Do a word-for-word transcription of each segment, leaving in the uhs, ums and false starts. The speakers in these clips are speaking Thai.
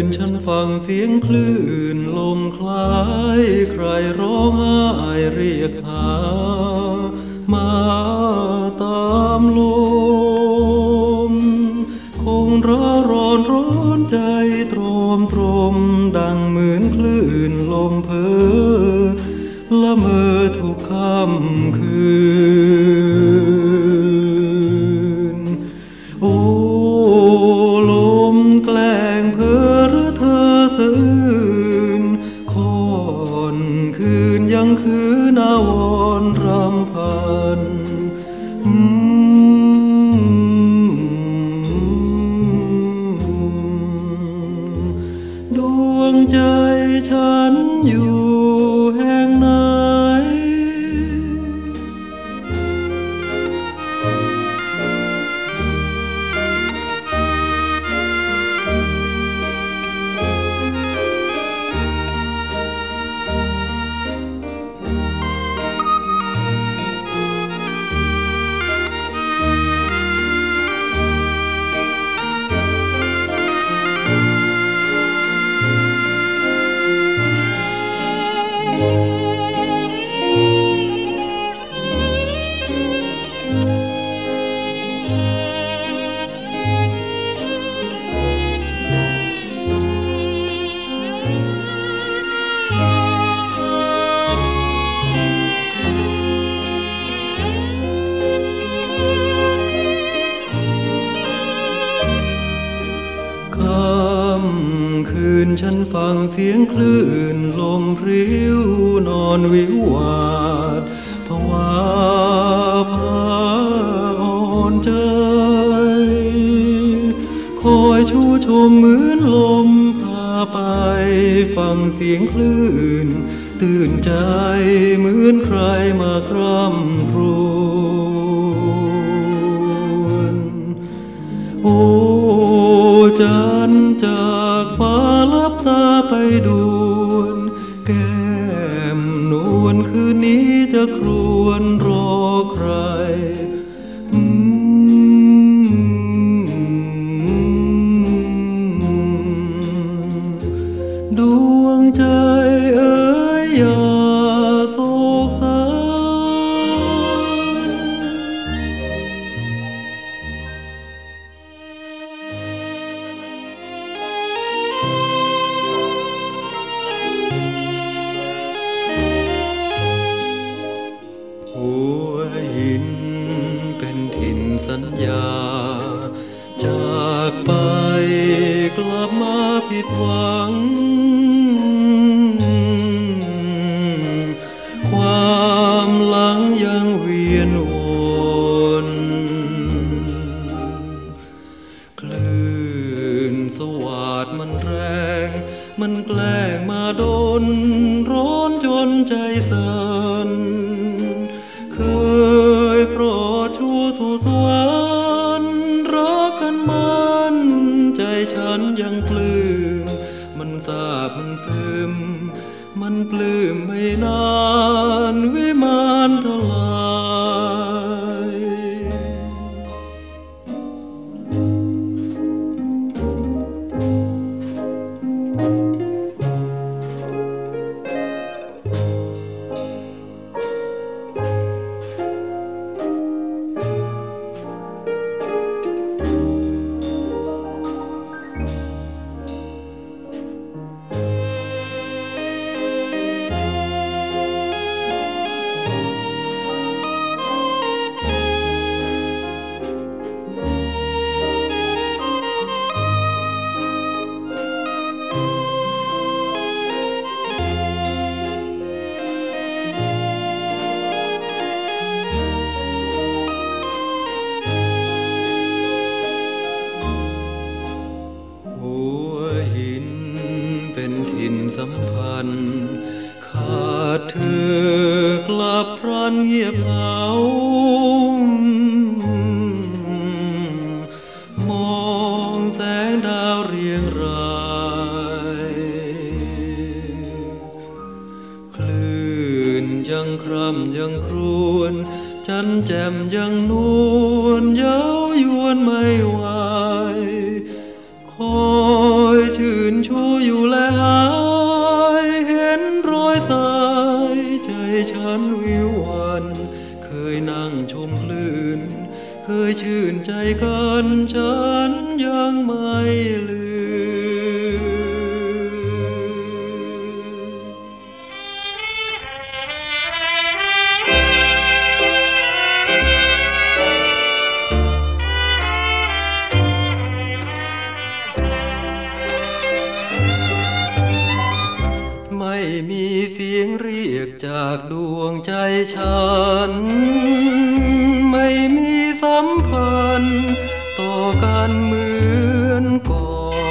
ฉันฟังเสียงคลื่นลมคล้ายใครร้องไห้เรียกหามาตามลมคงร้อนร้อนร้อนใจตรมตรมดังเหมือนคลื่นลมเพอละเมอทุกค่ำคืนโอ้ลมแกล้งเพ้อหรือเธอซื่นค่อนคืนยังคืนอาวรณ์รำพันดวงใจฉันอยู่แห่งไหนคืนฉันฟังเสียงคลื่นลมพริ้วนอนวิววาดภาวะพาอ่อนใจคอยชูชมเหมือนลมพาไปฟังเสียงคลื่นตื่นใจเหมือนใครมาคร่ำครวญโอ้จันจากฟ้าลับตาไปด่วนแก้มนวลคืนนี้จะครวญรอใครดวงใจเอ๋ยอย่าโศกเศร้าหัวหินเป็นถิ่นสัญญาจากไปกลับมาผิดหวังความหลังยังเวียนวนคลื่นสวาดมันแรงมันแกล้งมาโดนร้อนจนใจสั่นเคยโปรดชูสู่สวรรค์รักกันมันใจฉันยังปลื้มมันซาบมันซึมมันปลื้มไม่นานวิมานทลายเป็นถิ่นสัมพันธ์ขาดเธอกลับพรันเงียบเหงามองแสงดาวเรียงรายคลื่นยังคร่ำยังครวญจันแจ่มยังนวลเย้ายวนไม่ไหวคอยชื่นชมไม่มีเสียงเรียกจากดวงใจฉันไม่มีสัมพันธ์ต่อกันเหมือนก่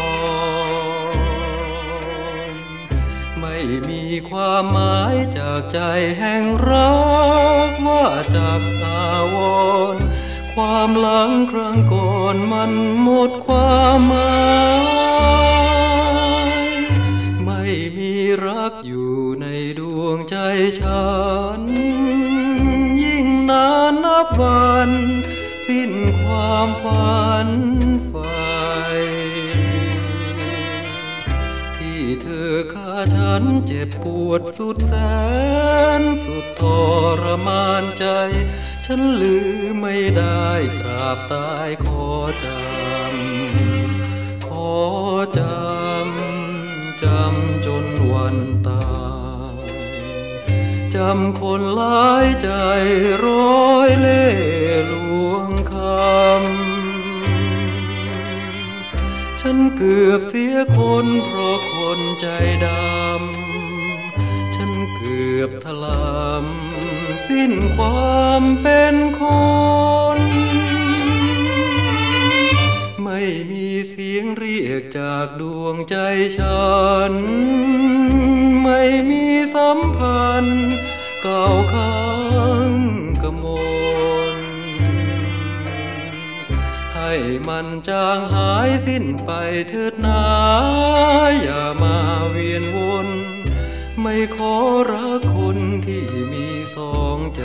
อนไม่มีความหมายจากใจแห่งรักว่าจากอาวรณ์ความหลังครั้งก่อนมันหมดความหมายไม่มีรักอยู่ในดวงใจฉันยิ่งนานนับวันสิ้นความฝันใฝ่ที่เธอฆ่าฉันเจ็บปวดสุดแสนสุดทรมานใจฉันลืมไม่ได้ตราบตายขอจำขอจำจำจนวันตายจำคนหลายใจร้อยเล่ห์ลวงคำฉันเกือบเสียคนเพราะคนใจดำฉันเกือบถลำสิ้นความเป็นคนไม่มีเสียงเรียกจากดวงใจฉันไม่มีสัมพันธ์เก่าค้างกมลให้มันจางหายสิ้นไปเถิดนาอย่ามาเวียนวนไม่ขอรักคนที่มีสองใจ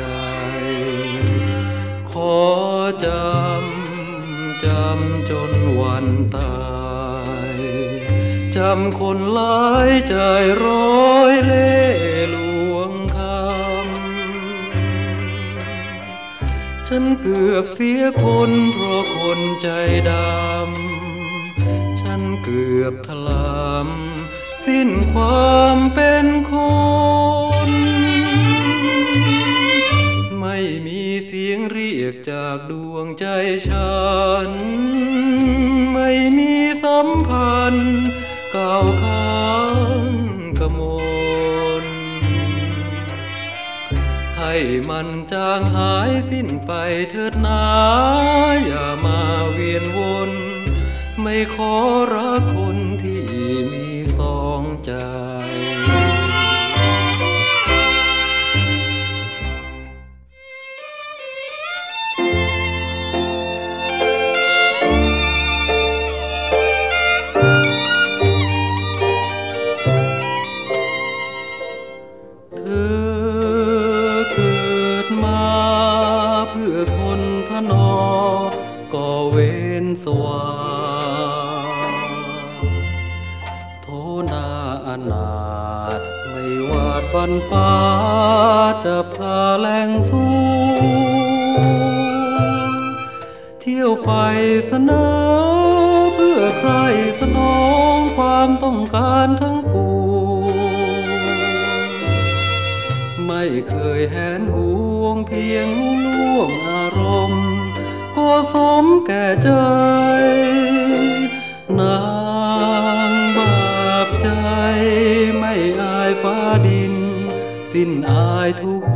ขอจำจำจนวันตายจำคนหลายใจร้อยเล่ห์ลวงคำฉันเกือบเสียคนเพราะคนใจดำฉันเกือบถลำสิ้นความเป็นคนไม่มีเสียงเรียกจากดวงใจฉันไม่มีสัมพันธ์เก่าค้างกมลให้มันจางหายสิ้นไปเถิดนาอย่ามาเวียนวนไม่ขอรักคนที่มีสองใจ สว่างโทนาอนาถไม่วาดฝันฟ้าจะพาแรงสู้เที่ยวไฟเสนอเพื่อใครสนองความต้องการทั้งปวงไม่เคยแหนหวงเพียงล่วงอารมณ์ก็สมแก่ใจนางบาปใจไม่อายฟ้าดินสิ้นอายทุก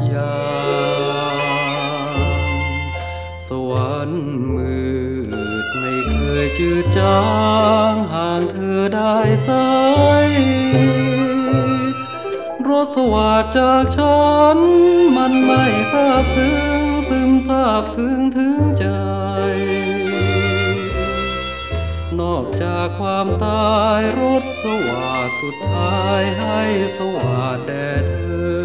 อย่างสวรรค์มืดไม่เคยจืดจางห่างเธอได้สายรสสวัสดิ์จากฉันมันไม่ทราบซึ้งซึมซาบซึ้งถึงใจนอกจากความตายรสสวัสดิ์สุดท้ายให้สวัสดิ์แด่เธอ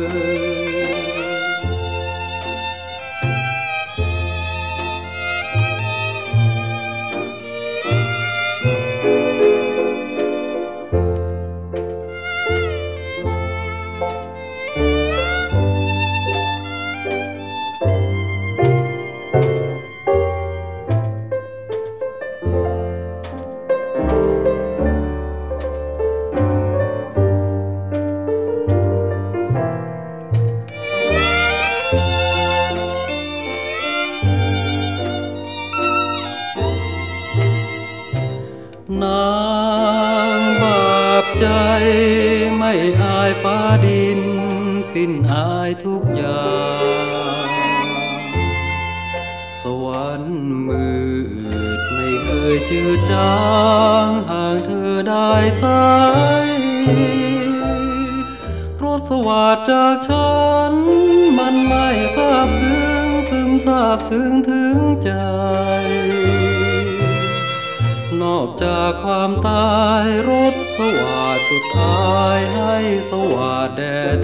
อายฟ้าดินสิ้นอายทุกอย่างสวรรค์มืดไม่เคยจืดจางห่างเธอได้สายรถสวัสดจากฉันมันไม่ทราบซึ้งซึมซาบซึ้งถึงใจนอกจากความตายรถสวัสดสุดท้ายให้สวัสดแด่เธ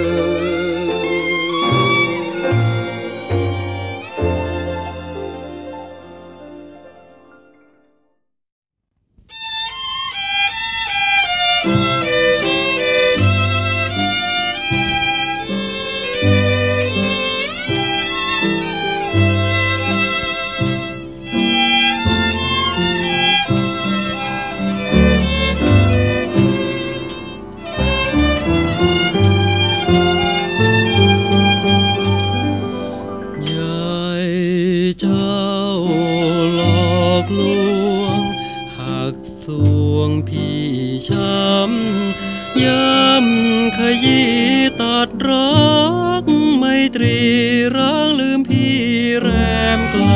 อย้ำขยี้ตัดรักไมตรีรักลืมพี่แรมไกล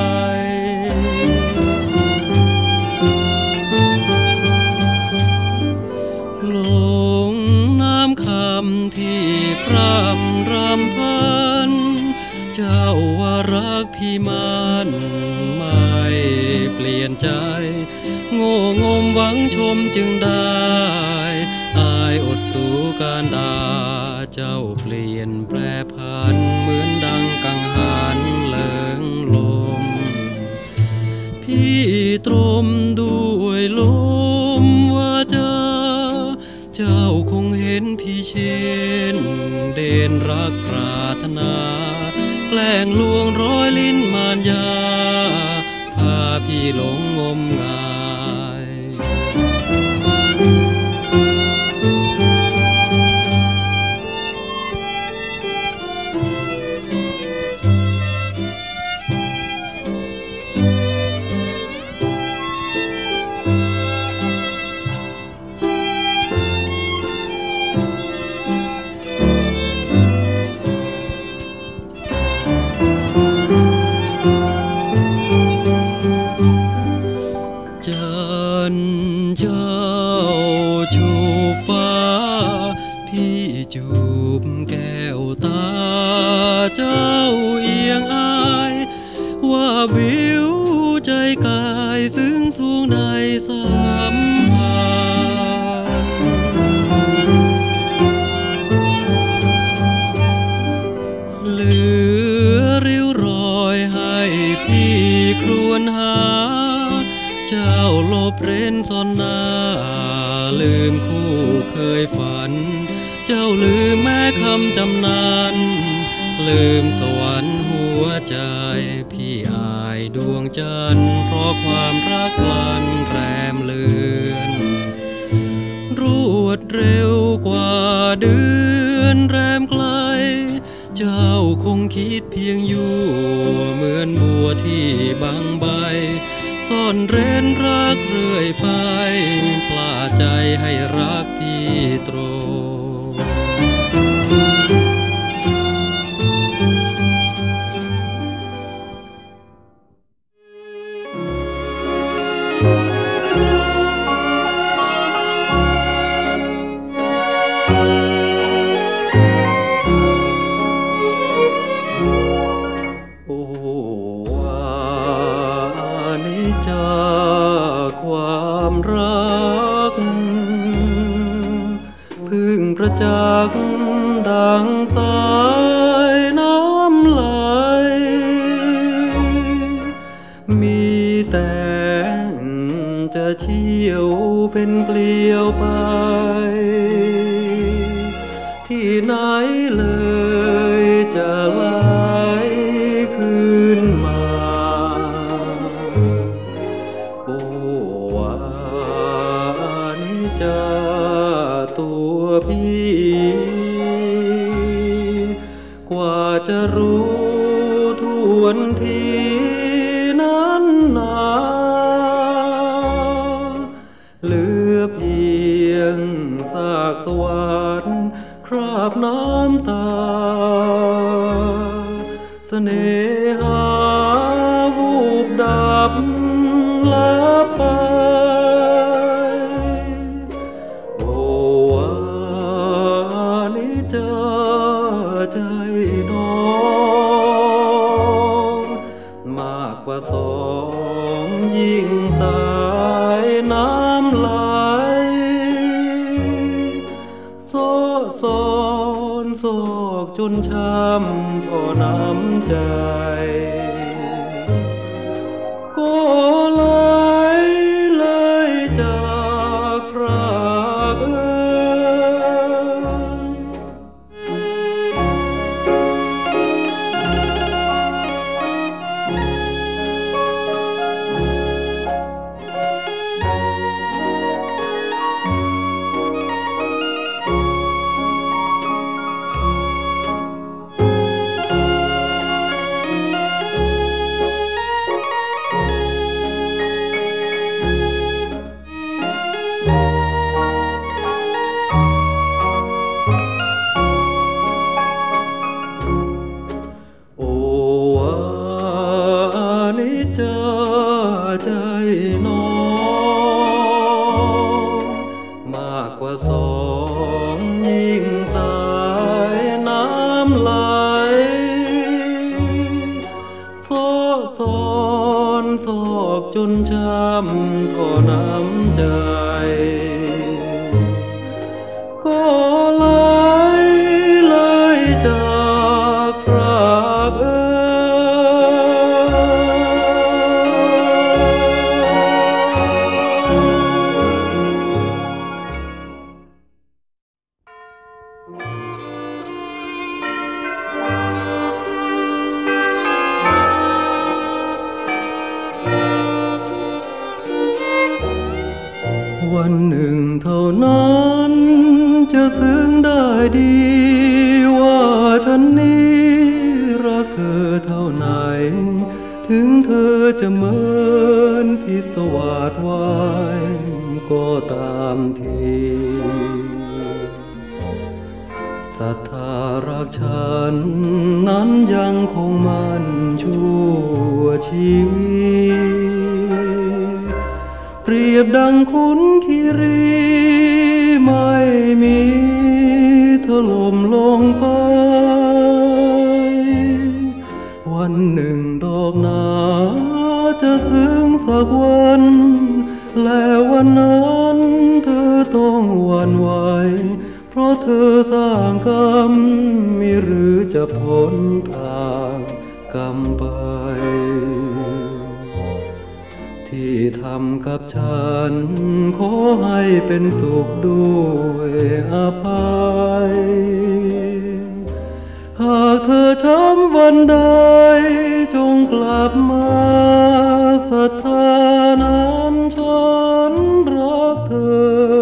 หลงน้ำคำที่พร่ำรำพันเจ้าว่ารักพี่มันไม่เปลี่ยนใจโง่งมหวังชมจึงได้อายอดสู้การด่าเจ้าเปลี่ยนแปรผันเหมือนดังกังหันเลิงลมพี่ตรมด้วยลมว่าเจ้าเจ้าคงเห็นพี่เช่นเด่นรักปรารถนาแกล้งลวงร้อยลิ้นมารยาพาพี่หลงงมงายเจ้าจูบฟ้าพี่จูบแก้วตาเจ้าเอียงอายว่าวิวใจกายซึ้งสูงในสัมพันธ์เหลือริ้วรอยให้พี่ครวญหาเจ้าลบเร้นซ่อนหน้าลืมคู่เคยฝันเจ้าลืมแม้คำจำนานลืมสวรรค์หัวใจพี่อายดวงจันทร์เพราะความรักพลันแรมเลือนรวดเร็วกว่าเดือนแรมไกลเจ้าคงคิดเพียงอยู่เหมือนบัวที่บางใบซ่อนเร้นรักเรื่อยไปพลาดใจให้รักพี่ตรงโอ้จากความรักพึ่งประจักษ์ดังสายน้ำไหลมีแต่จะเชี่ยวเป็นเกลียวไปที่ไหนเลยจะไหลขึ้นมาโอ้วานิจาตัวพี่กว่าจะรู้ทวนทีนั้นนาเหลือเพียงซากสวรรค์คราบน้ำตาเสน่หาวูบดับลับไปโอ้วานิจจาใจน้องมากกว่าสองยิ่งสายน้ำไหลโซโซนโศกจนช้ำพอน้ำใจก็ไหลเลยจากรักเอ่ใจใจน้องมากกว่าสองยิ่งสายน้ำไหลโซโซนโศกจนช้ำพอน้ำใจก็ไหลเลยจากรักเอ่วันหนึ่งเท่านั้นจะซึ้งได้ดีว่าฉันนี้รักเธอเท่าไหนถึงเธอจะเหมือนพิศวาสวายก็ตามทีศรัทธารักฉันนั้นยังคงมั่นชั่วชีวิตเปรียบดังขุนคีรีไม่มีถล่มลงไปวันหนึ่งดอกหนาจะซึ้งสักวันและวันนั้นเธอต้องหวั่นไหวเพราะเธอสร้างกรรมมิหรือจะพ้นทางกรรมไปที่ทำกับฉันขอให้เป็นสุขด้วยอภัยหากเธอช้ำวันใดจงกลับมาศรัทธานั้นฉันรักเธอ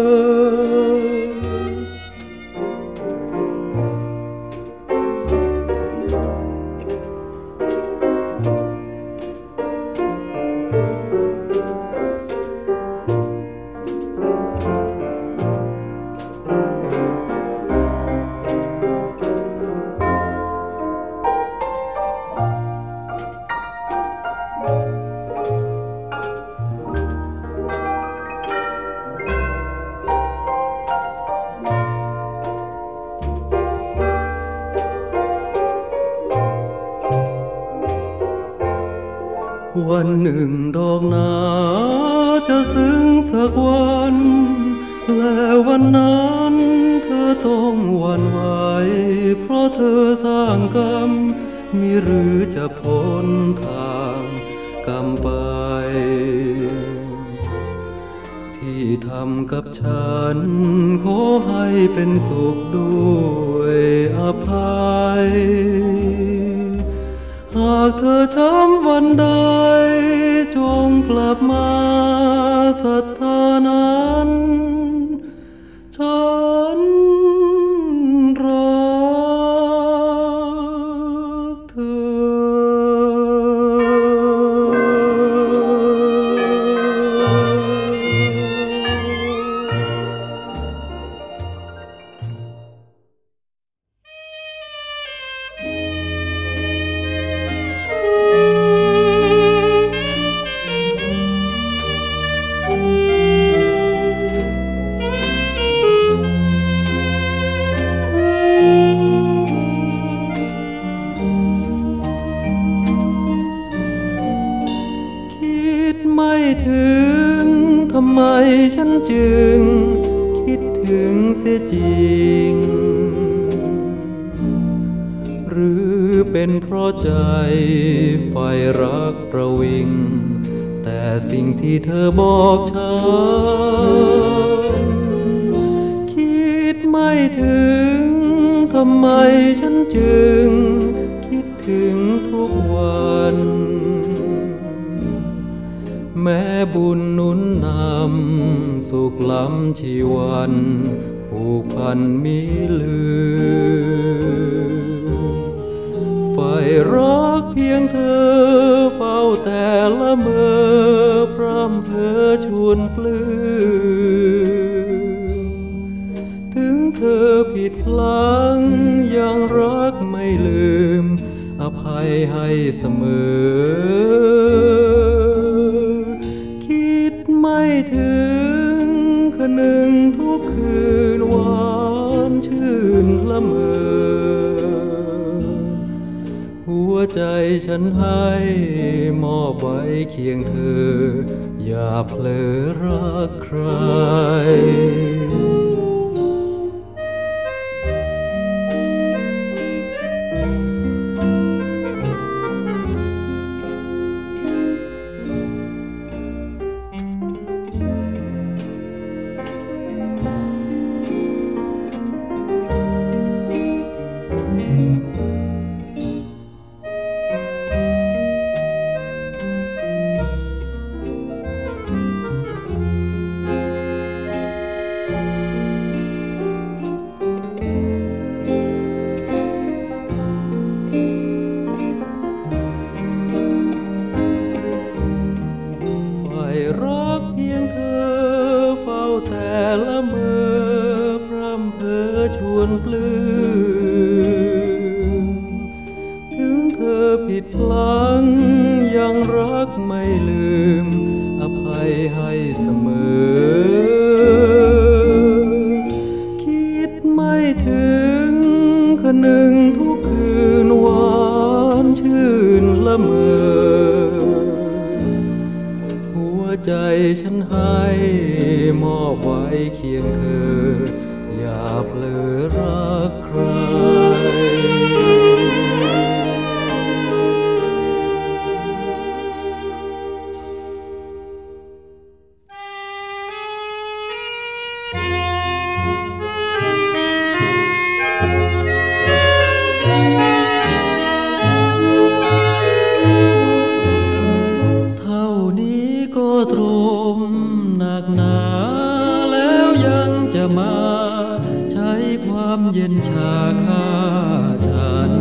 วันหนึ่งดอกหนาจะซึ้งสักวันและวันนั้นเธอต้องหวั่นไหวเพราะเธอสร้างกรรมมิหรือจะพ้นทางกรรมไปที่ทำกับฉันขอให้เป็นสุขด้วยอภัยหากเธอช้ำวันใดจงกลับมาศรัทธานั้นฉันรักเธอไมฉันจึงคิดถึงเสียจริงหรือเป็นเพราะใจไฟรักประวิงแต่สิ่งที่เธอบอกฉันคิดไม่ถึงทำไมฉันจึงคิดถึงทุกวันแม้บุญหนุนนำสุขล้ำชีวันผูกพันมิลืมไฟรักเพียงเธอเฝ้าแต่ละเมื่อพร่ำเพ้อชวนปลื้มถึงเธอผิดพลั้งยังรักไม่ลืมอภัยให้เสมอคิดไม่ถึงคนึงทุกคืนหวานชื่นละเมอหัวใจฉันให้มอบไว้เคียงเธออย่าเผลอรักใครรักเพียงเธอเฝ้าแต่ละเมื่อพร่ำเพ้อชวนปลื้มถึงเธอผิดพลั้งยังรักไม่ลืมอภัยให้เสมอคิดไม่ถึงคนึงทุกคืนหวานชื่นละเมอใจฉันให้มอบไว้เคียงเธออย่าเผลอรักใครตรมหนักหนาแล้วยังจะมาใช้ความเย็นชาฆ่าฉัน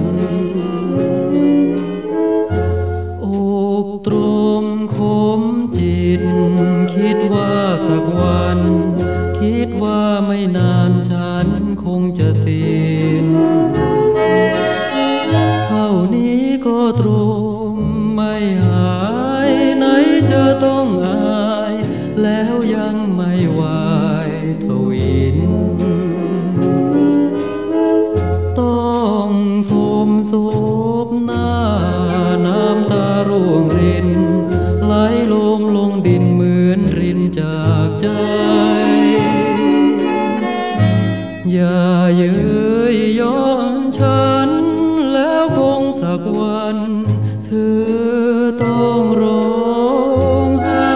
อกตรมคมจิตคิดว่าสักวันคิดว่าไม่นานฉันคงจะสิ้นเท่านี้ก็ตรมไม่หายไหนจะต้องอายแล้วยังไม่ไหวทวินต้องสมศพหน้าน้ำตาร่วงรินไหลลงลงดินเหมือนรินจากใจอย่าเย้ยย้อนฉันแล้วคงสักวันเธอต้องร้องไห้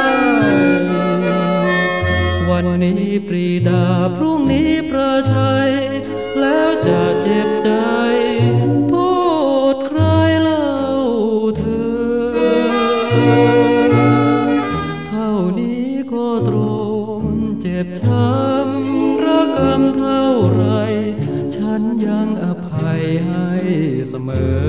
วันนี้ปรีดาพรุ่งนี้ประชัยแล้วจะเจ็บใจโทษใครเล่าเธอเท่านี้ก็ตรงเจ็บช้ำระกำเท่าไรฉันยังอภัยให้เสมอ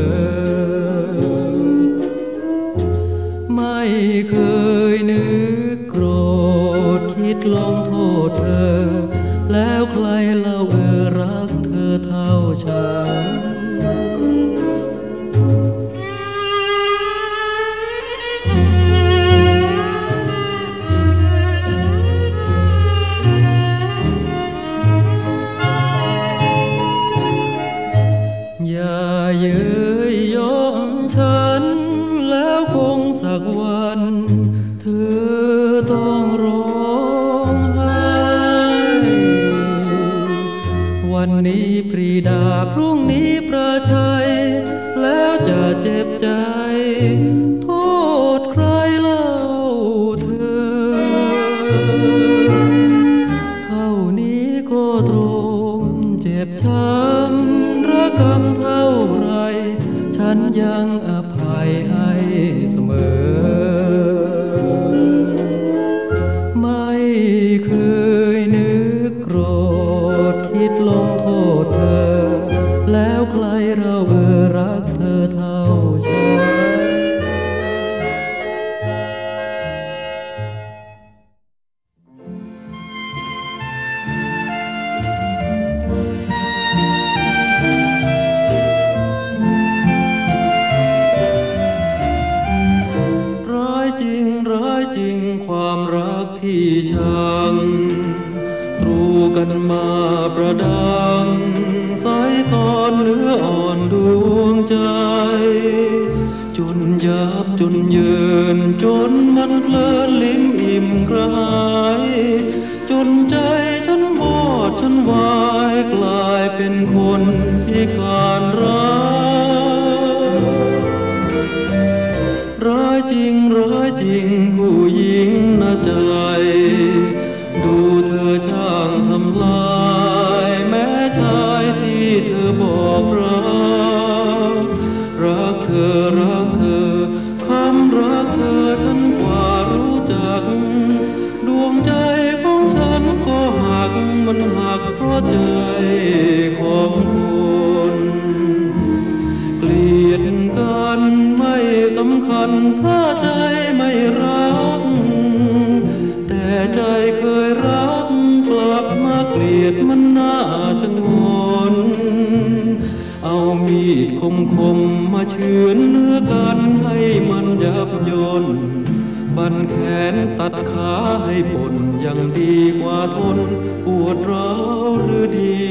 ไม่เคยนึกโกรธคิดลงโทษเธอแล้วใครเล่าเออรักเธอเท่าฉันอย่าเย้ยย้อนฉันแล้วคงสักวันเธอต้องร้องวันนี้ปรีดาพรุ่งนี้ประชัยแล้วจะเจ็บใจโทษใครเล่าเธอเท่านี้ก็ตรงเจ็บช้ำระกำเท่าไรฉันยังอภัยให้เสมอไม่เคยนึกโกรธคิดลงโทษเธอแล้วใครเราเออรักเธอเท่าฉันร้ายจริงร้ายจริงความรักที่ชังตรูกันมาประดังสายซ้อนเนื้ออ่อนดวงใจจนยับจนเยินจนมันเพลินลิ้มอิ่มกระหายจนใจฉันวอดฉันวายกลายเป็นคนพิการร้ายร้ายจริงร้ายจริงผู้หญิงน่าใจดูเธอช่างทำลายแม้ชายที่เธอบอกรักรักเธอรักเธอคำรักเธอฉันกว่ารู้จักดวงใจของฉันก็หักมันหักเพราะใจของคนเกลียดกันไม่สำคัญถ้าใจไม่รักแต่ใจเคยรักกลับมาเกลียดมันน่าจะงอนเอามีดคมคมมาเฉือนเนื้อกันให้มันยับย่นบันแขนตัดขาให้ปนยังดีกว่าทนปวดร้าวหรือดี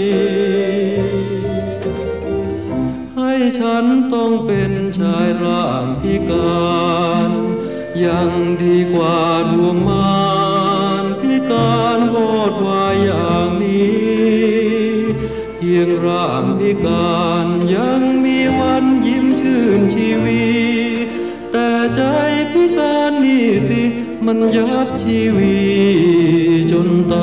ให้ฉันต้องเป็นชายร่างพิการยังดีกว่าดวงมารพิการโวดวายอย่างนี้เพียงร่างพิการยังมีวันยิ้มชื่นชีวีแต่ใจพิการนี่สิมันยับชีวีจนต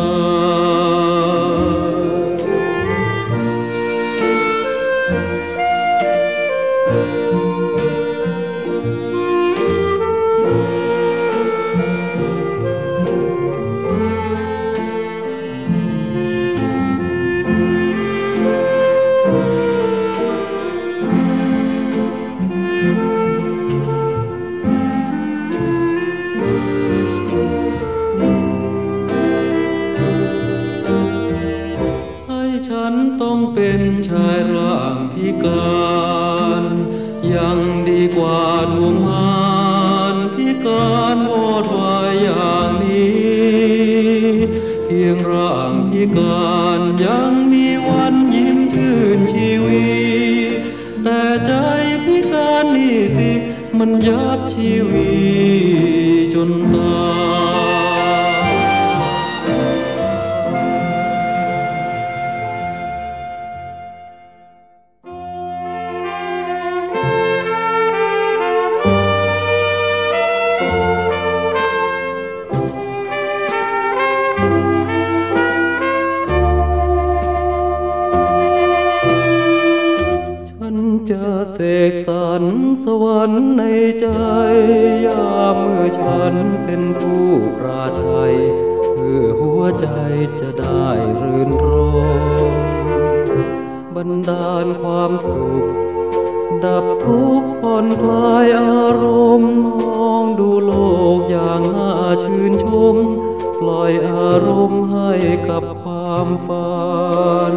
ฉันต้องเป็นชายร่างพิการยังดีกว่าดวงมารพิการโวดวายอย่างนี้เพียงร่างพิการยังมีวันยิ้มชื่นชีวีแต่ใจพิการนี่สิมันยับชีวีจนตายจะเสกสรรสวรรค์ในใจยามเมื่อฉันเป็นผู้ปราชัยเพื่อหัวใจจะได้รื่นรมบันดาลความสุขดับทุกข์ผ่อนคลายอารมณ์มองดูโลกอย่างน่าชื่นชมปล่อยอารมณ์ให้กับความฝัน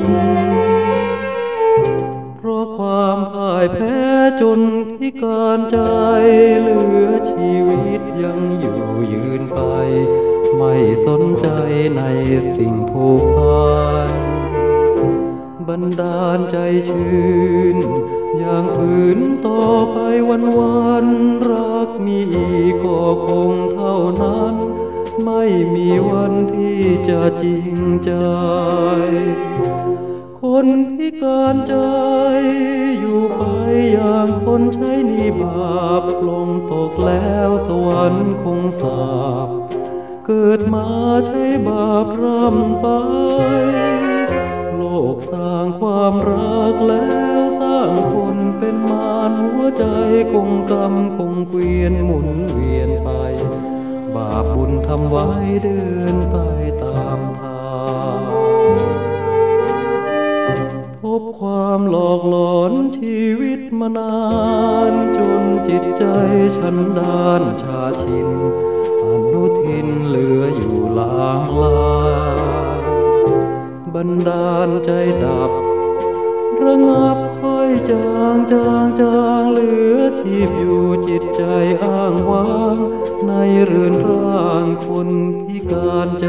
เพราะความพ่ายแพ้จนพิการใจเหลือชีวิตยังอยู่ยืนไปไม่สนใจในสิ่งผูกพันบันดาลใจชื่นอย่างฝืนต่อไปวันวันรักมีอีกก็คงเท่านั้นไม่มีวันที่จะจริงใจคนพิการใจอยู่ไปอย่างคนใช้นิบาปลงตกแล้วสวรรค์คงสาปเกิดมาใช้บาปร่ำไปโลกสร้างความรักแล้วสร้างคนเป็นมารหัวใจคงกำคงเกวียนหมุนเวียนไปบาปบุญทำไว้เดินไปตามทางพบความหลอกหลอนชีวิตมานานจนจิตใจฉันด้านชาชินอนุทินเหลืออยู่ลางลางบันดาลใจดับระงับค่อยจางจางจางเหลือชีพอยู่จิตใจอ้างว้างในเรือนร่างคนพิการใจ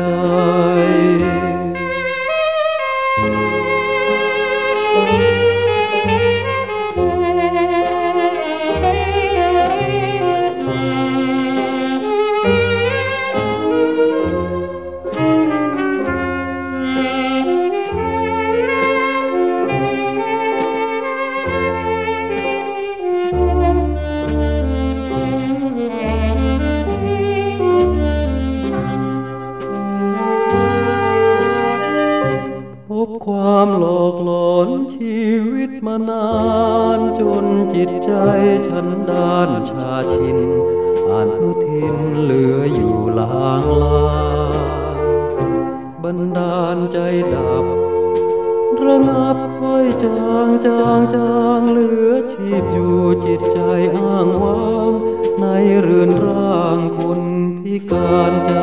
ความหลอกหลอนชีวิตมานานจนจิตใจฉันด้านชาชินอนุทินเหลืออยู่ลางลางบันดาลใจดับระงับค่อยจางจางจางเหลือชีพอยู่จิตใจอ้างว้างในเรือนร่างคนพิการใจ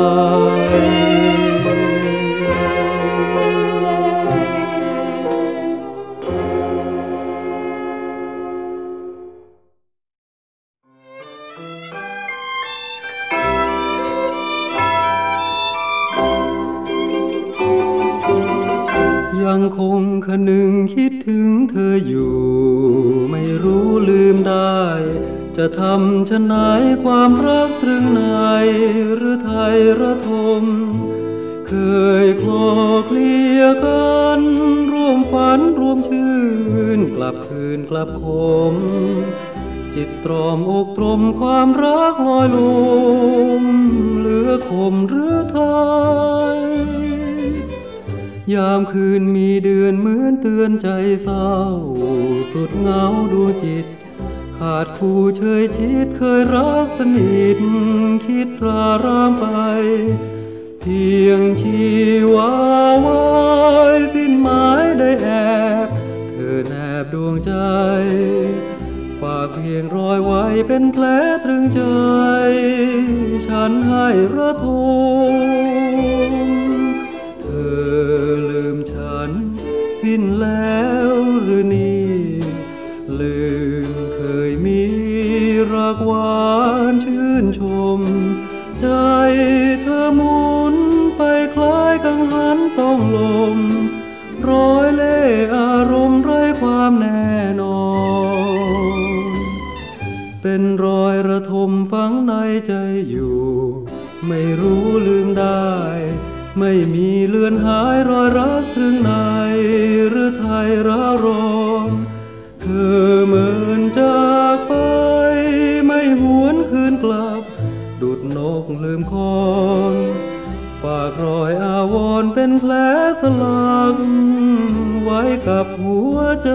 ยังคงคนึงคิดถึงเธออยู่ไม่รู้ลืมได้จะทำชะไหนความรักตรึงในหรือไทยระทมเคยคลอเคลียกันร่วมฝันร่วมชื่นกลับคืนกลับคมจิตตรอมอกตรมความรักลอยลมเหลือคมหรือไทยยามคืนมีเดือนเหมือนเตือนใจเศร้าสุดเหงาดูจิตขาดคู่เชยชิดเคยรักสนิทคิดรารามไปเพียงชีวาวายสิ้นหมายได้แอบเธอแนบดวงใจฝากเพียงรอยไว้เป็นแผลตรึงใจฉันให้ระทมเธอลืมฉันสิ้นแล้วหรือนี่ลืมเคยมีรักหวานชื่นชมใจเธอหมุนไปคล้ายกังหันต้องลมร้อยเล่ห์อารมณ์ไร้ความแน่นอนเป็นรอยระทมฝังในใจอยู่ไม่รู้ลืมได้ไม่มีเลือนหายรอยรักตรึงในหรือไทยร้าวร้อนเธอเหมือนจากไปไม่หวนคืนกลับดุจนกลืมคอนฝากรอยอาวรณ์เป็นแผลสลักไว้กับหัวใจ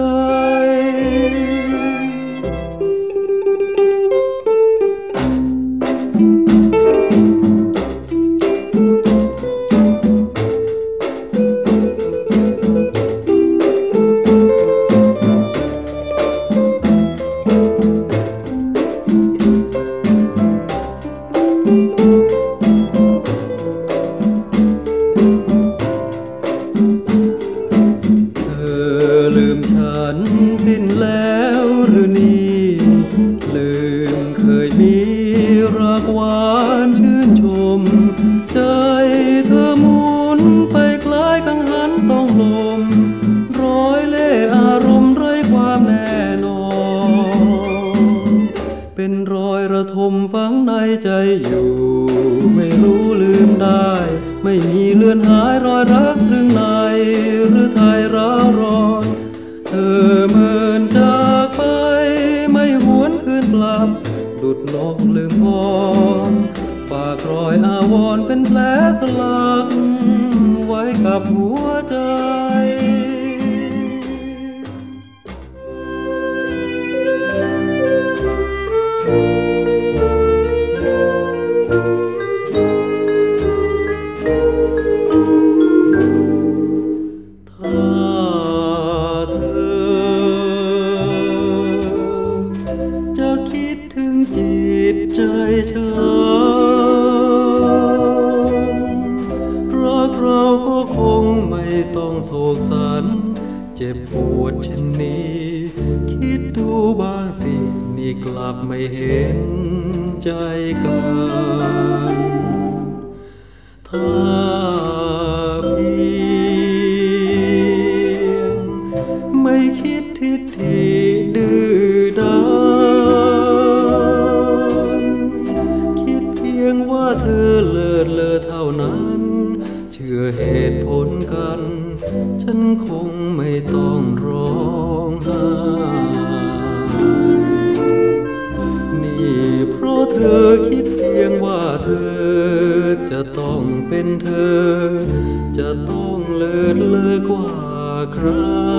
ฝังในใจอยู่ไม่รู้ลืมได้ไม่มีเลือนหายรอยรักตรึงในหรือไทยร้าวเป็นแผลสลักไว้กับหัวใจใจฉันรักเราก็คงไม่ต้องโศกสันเจ็บปวดเช่นนี้คิดดูบ้างสินี่กลับไม่เห็นใจกันถ้าเพียงไม่คิดทิฐิดื้อด้านว่าเธอเลิศเลอเท่านั้นเชื่อเหตุผลกันฉันคงไม่ต้องร้องไห้นี่เพราะเธอคิดเพียงว่าเธอจะต้องเป็นเธอจะต้องเลิศเลอกว่าใคร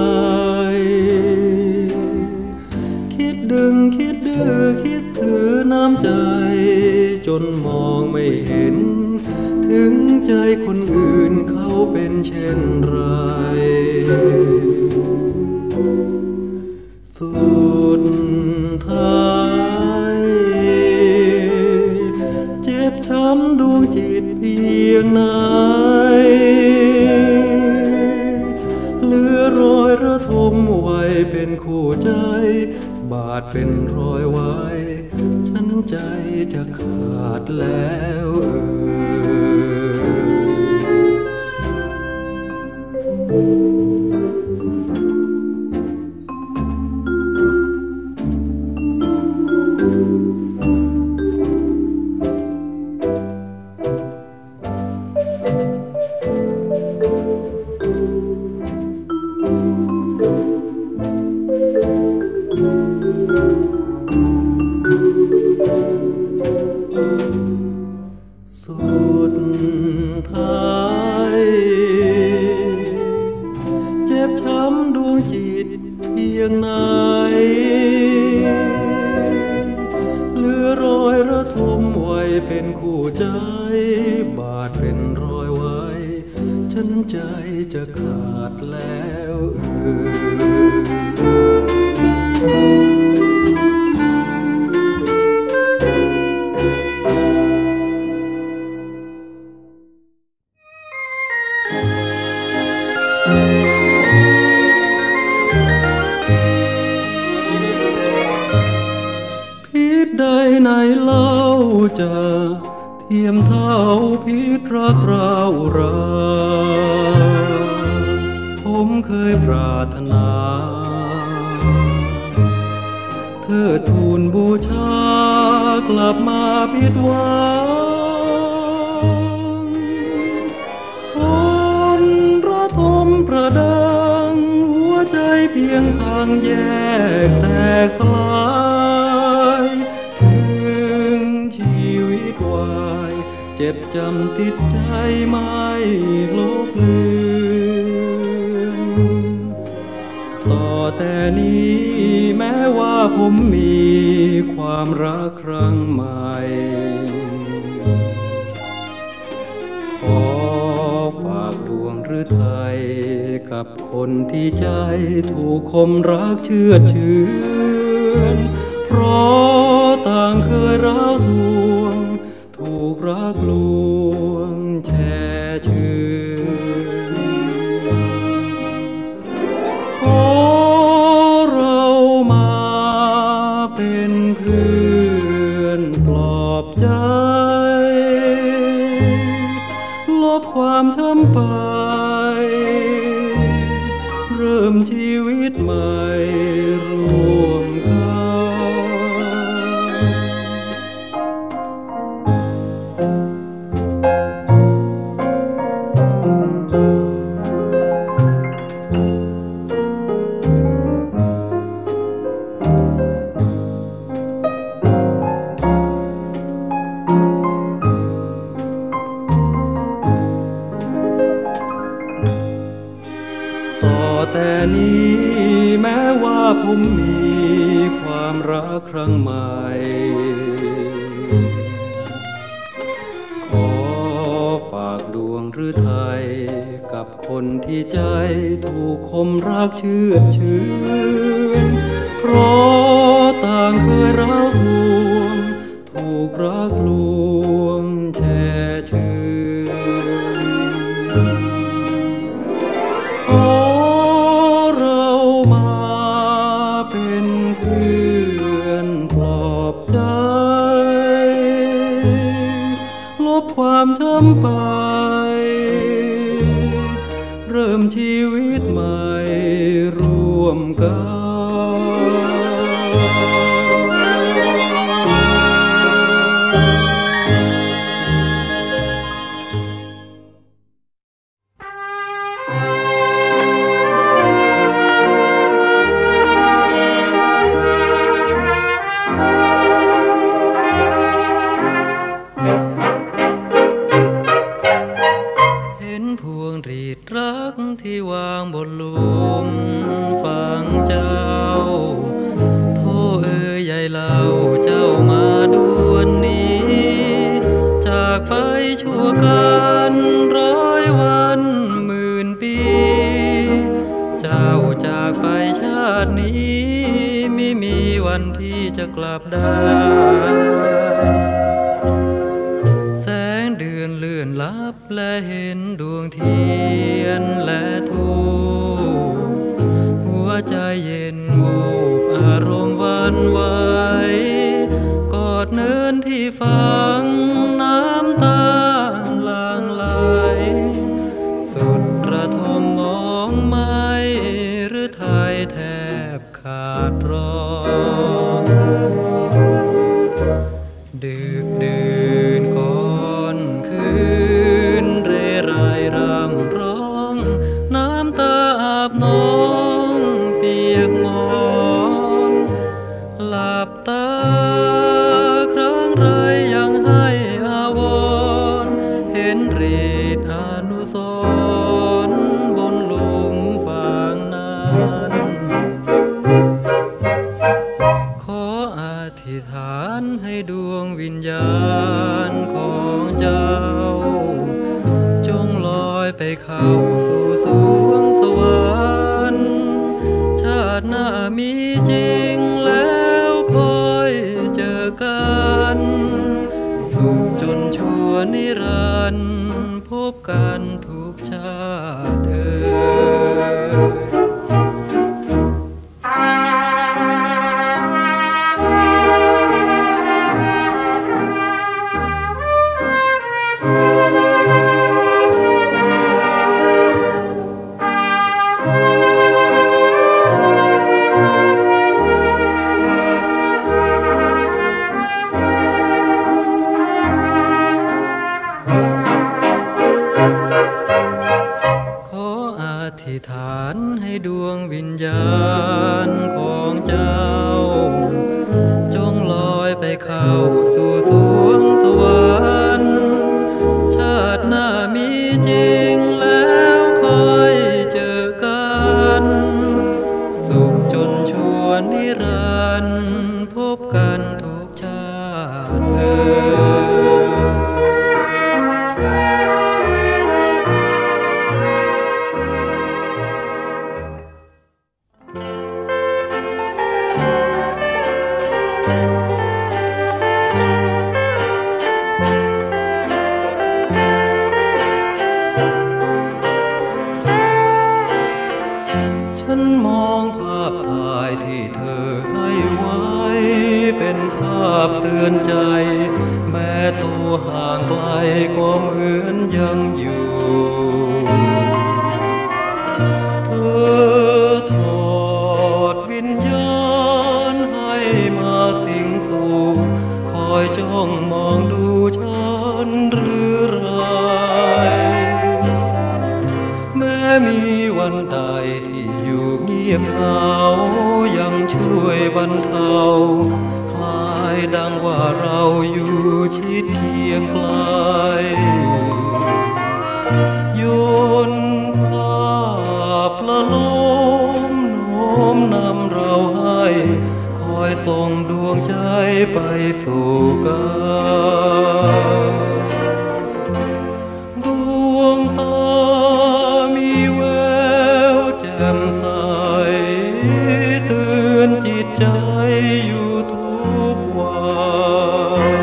คิดดึงคิดดื้อคิดถือน้ำใจจนมองไม่เห็นถึงใจคนอื่นเขาเป็นเช่นไรสุดท้ายเจ็บช้ำดวงจิตเพียงไหนเหลือรอยระทมไว้เป็นคู่ใจบาดเป็นรอยไว้ฉันใจจะขาดแล้วเอ่สุดท้ายเจ็บช้ำดวงจิตเพียงไหนเหลือรอยระทมไว้เป็นคู่ใจบาดเป็นรอยไว้ฉันใจจะขาดแล้วเอ่ยพิษใดในเล่าจะเทียมเท่าพิษรักเราราผมเคยปรารถนาเธอทูลบูชากลับมาผิดหวังทนระทมประดังหัวใจเพียงทางแยกแตกสลายถึงชีวิตวายเจ็บจำติดใจไม่ลบเลือนต่อแต่นี้แม้ว่าผมมีความรักครั้งใหม่ขอฝากดวงฤทัยกับคนที่ใจถูกคมรักเชื่อเฉือนเพราะต่างเคยร้าวสวงถูกรักลวงแช่เชือนขอเรามาเป็นเพื่อนปลอบใจลบความช้ำไปเริ่มชีวิตใหม่ร่วมกันนี้แม้ว่าผมมีความรักครั้งใหม่ขอฝากดวงฤทัยกับคนที่ใจถูกคมรักเชื่อชื่นเพราะต่างเคยร้าวสวงถูกรักลวงแช่ชื่นขอเรามาเป็นเพื่อนปลอบใจลบความช้ำไปเริ่มชีวิตใหม่ร่วมกันที่วางบนหลุมฝังเจ้าโทษเอ่ยใหญ่เล่าเจ้ามาด่วนนี้จากไปชั่วกันร้อยวันหมื่นปีเจ้าจากไปชาตินี้ไม่มีวันที่จะกลับได้แสงเดือนเลื่อนลับและเห็นดวงเทียนและทูปหัวใจเย็นวูบอารมณ์หวั่นไหวกอดเนินที่ฝังน้ำตาหลั่งไหลสุดระทมมองไม่หรือไทยแทบขาดรอดึกดื่นก่อนคืนเรไรรำร้องน้ำตาอาบน้องเปียกหมอนหลับตาครั้งไรยังให้อาวรณ์เห็นรีดอนุสรณ์บนหลุมฝังนั้นขออธิษฐานให้ดวงวิญญาณของเจ้าจงลอยไปเข้าสู่สวงสวรรค์ชาติหน้ามีจริงแล้วคอยเจอกันสุขจนชั่วนิรันดร์พบกันทุกชาติเอ่ธิษฐานให้ดวงวิญญาณของเจ้าจงลอยไปเข้าสู่สวงสวรรค์ชาติหน้ามีจริงแล้วคอยเจอกันสุขจนชั่วนิรันดร์พบกันทุกชาติเอ่ยฉันมองภาพถ่ายที่เธอให้ไว้เป็นภาพเตือนใจแม้ตัวห่างไกลก็เหมือนยังอยู่เธอทอดวิญญาณให้มาสิงสู่คอยจ้องมองดูฉันหรือไรแม้มีวันใดที่อยู่เงียบเหงายังช่วยบรรเทาคลายดังว่าเราอยู่ชิดเคียงไกลโยนภาพละโลมมนำเราให้คอยส่งดวงใจไปสู่กันดวงตามีแววแจ่มใสเตือนจิตใจอยู่ทุกวัน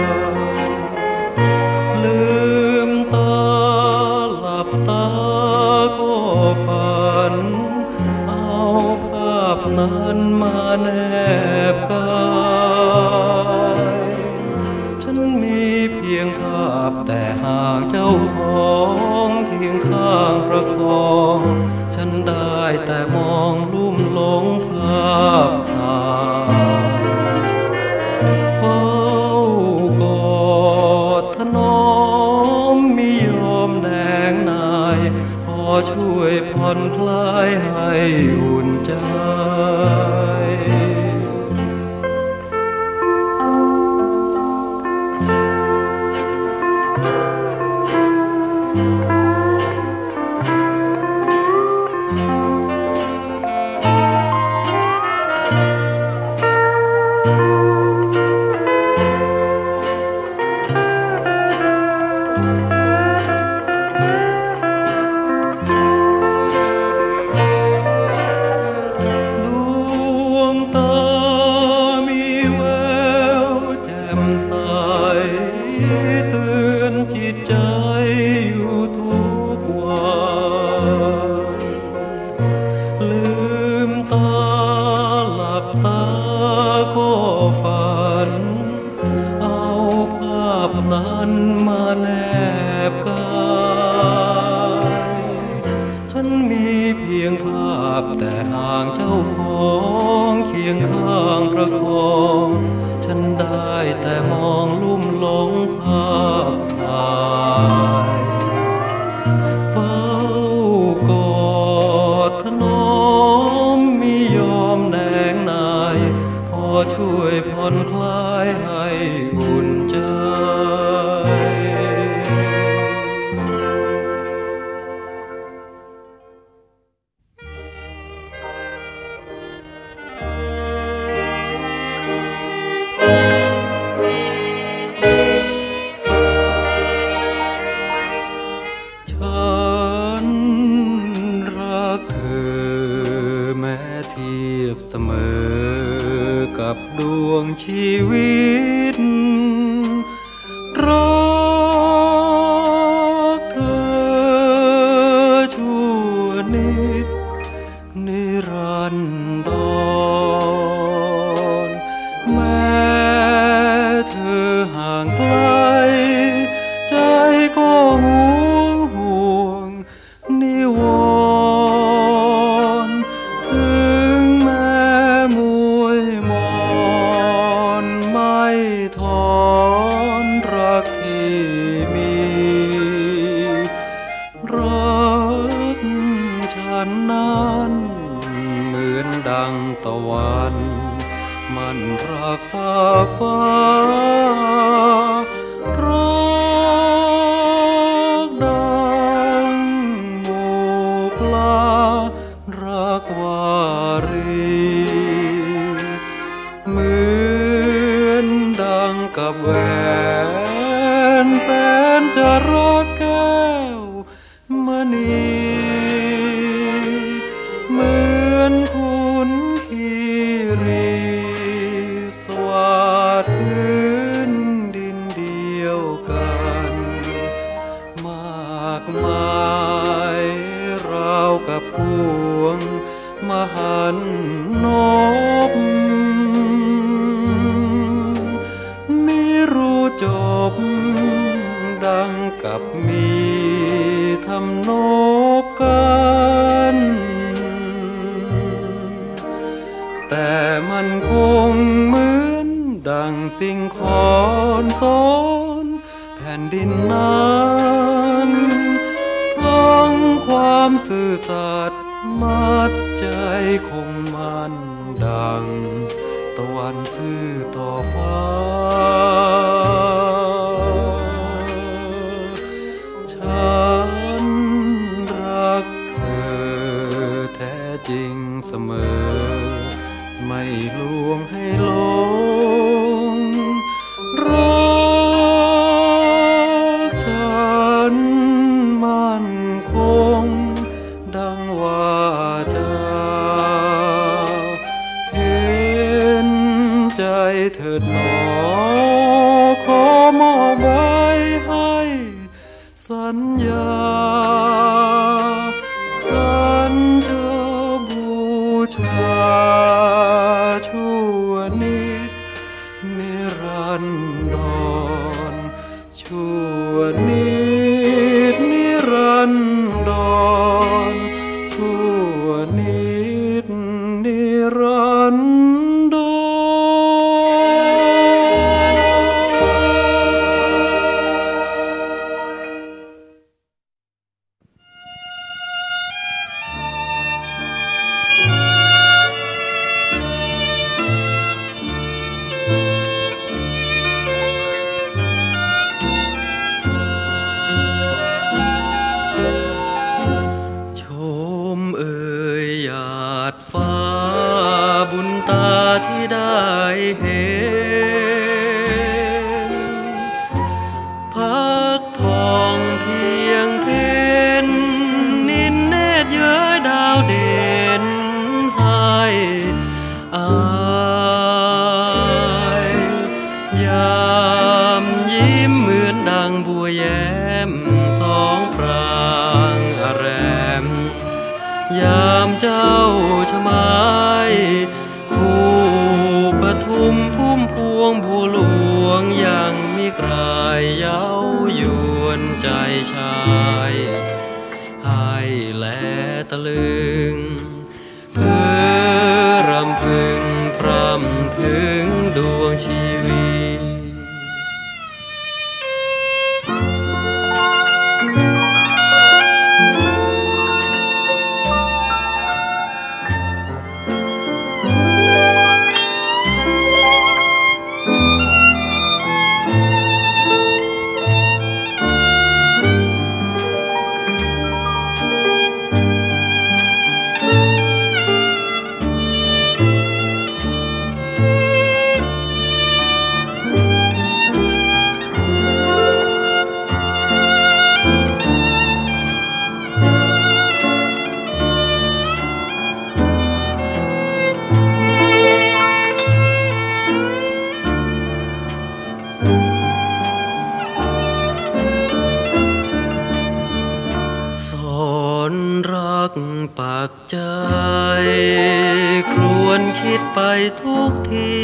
ลืมตาหลับตาก็ฝันเอาภาพนั้นมาแนบกายฉันมีเพียงภาพแต่หากเจ้าของเคียงข้างประคองฉันได้แต่มองลุ่มหลงภาพถ่ายเฝ้ากอดถนอมมิยอมแนงนายพอช่วยผ่อนคลายให้อุ่นใจจิตใจอยู่ทุกวันลืมตาหลับตาก็ฝันเอาภาพนั้นมาแนบกายฉันมีเพียงภาพแต่ห่างเจ้าของเคียงข้างประคองฉันได้แต่มองลุ่มหลงภาพถ่ายเฝ้ากอดถนอมมิยอมแนงนายพอช่วยผ่อนคลายให้อุ่นใจเสมอกับดวงชีวิตรักเธอชั่วนิดนิรันดรแม้เธอห่างไกลใจก็ห่วงห่วงนิวรณ์ถอนรักที่มีรักฉันนั้นเหมือนดังตะวันมันรักฟ้าฟ้ารักดังหมู่ปลารักวารีเหมือนดังกับแหวนแสนจะรักแก้วมณีเหมือนคุณคีรีสวัสดิ์พื้นดินเดียวกันมากมายราวกับพวงมหันนบจบดังกับมีทำนบกันแต่มันคงเหมือนดังสิ่งขอนสอนแผ่นดินนั้นทั้งความซื่อสัตย์มัดใจคงมันดังตะวันซื่อต่อฟ้าฉันรักเธอแท้จริงเสมอไม่ลวงให้หลงรักฉันมั่นคงดังว่าจะเห็นใจเถิดหนอขอมอบไว้ให้สัญญาฉันจะบูชาชั่วนิดนิรันดรชั่วนิดนิรันดรชั่วนิดนิรันดรฟ้าบุญตาที่ได้เห็นพักทองเพียงเพนนินเนตรเย้ยดาวเด่นให้อายยามยิ้มเหมือนดังบัวแย้มสองพรางอแรมยามเจ้าชมายคู่ปทุมพุ่มพวงบัวหลวงยังมีกลายเย้ายวนใจชายให้แลตะลึงเพื่อรำพึงพร่ำถึงดวงชีวิตปักใจครวญคิดไปทุกที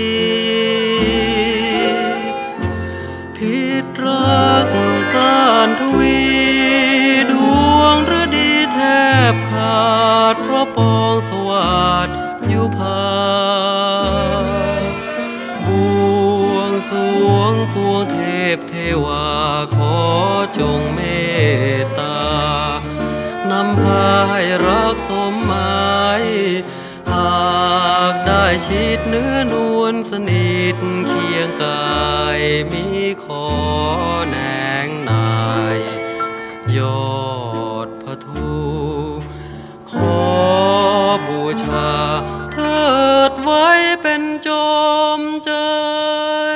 ผิดรักสานทวีดวงฤดีแทบขาดเพราะปองสวัสดิ์ยุพาบวงสรวงพวงเทพเทวาขอจงเมตตานำพาให้รักสมหมายหากได้ชิดเนื้อนวลสนิทเคียงกายมีขอแนงนายยอดพระทูขอบูชาเถิดไว้เป็นจอมใจ